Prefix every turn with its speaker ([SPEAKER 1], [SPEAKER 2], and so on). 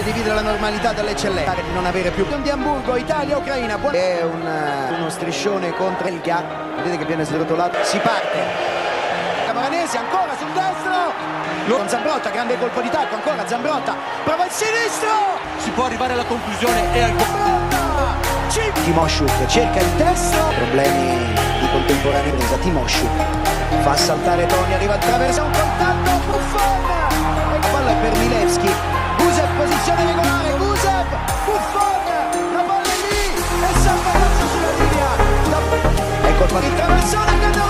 [SPEAKER 1] e rivivere la normalità dall'eccellenza di non avere più di Hamburgo, Italia-Ucraina. È uno striscione contro Belga, vedete che viene srotolato, si parte Camoranesi ancora sul destro con Zambrotta, grande colpo di tacco, ancora Zambrotta, prova il sinistro,
[SPEAKER 2] si può arrivare alla conclusione e al
[SPEAKER 1] Timoshuk cerca il destro, problemi di contemporanea presa, Timoshuk fa saltare Toni, arriva al traverso, un contatto, Buffon e la palla è per Milevski, Gusev posizione regolare, Gusev, Buffon, la palla è lì e salva sulla linea, ecco il traversone che